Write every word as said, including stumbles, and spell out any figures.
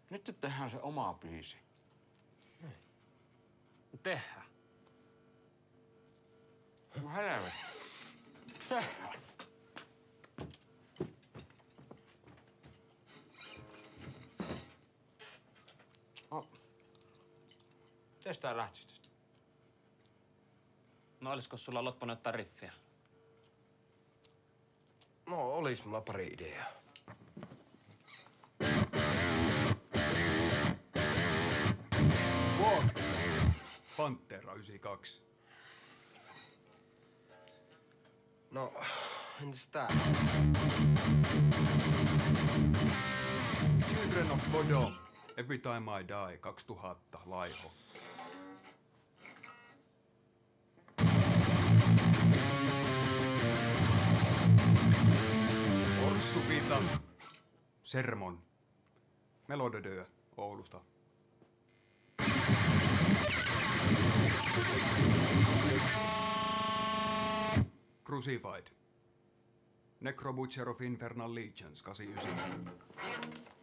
Nyt tehdään se oma biisi. Tehdään. No helvetti. Tehdään. No. Mites tää lähtis tästä? No olisiko sulla loppunut ottaa riffiä? No, olis mulla pari ideaa. Walk! Pantera yhdeksänkymmentäkaksi. No, entäs tää? Children of Bodom. Every Time I Die, kaksituhatta, Laiho. Orssupita. Sermon. Melodödö, Oulusta. Crucified. Necro Butcher of Infernal Legions, kahdeksankymmentäyhdeksän.